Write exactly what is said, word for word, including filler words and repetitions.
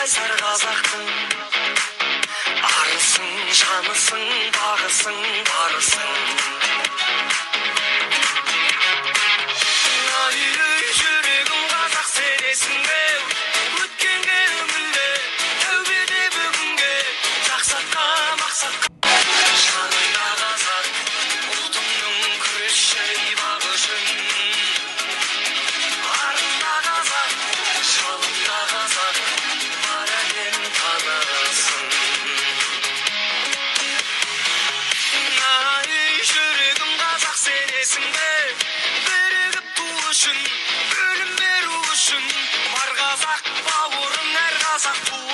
қайсар қазақтың арысың, жанысың, бағысың, барысың. Ай, жүрегім қазақ сенесің бе? Өткенге үмілде, тәубеде бүгінге, жақсатқа мақсатқа. Жаныңда қазақ, ұлтыңның күрес шайбақ үшін. Арында қазақ, жалында қазақ, бар әлем танысын. Ай, жүрегім қазақ сенесің бе? Бірігіп ту үшін, өлім беру үшін, бар қазақ бауырың әр қазақ ту.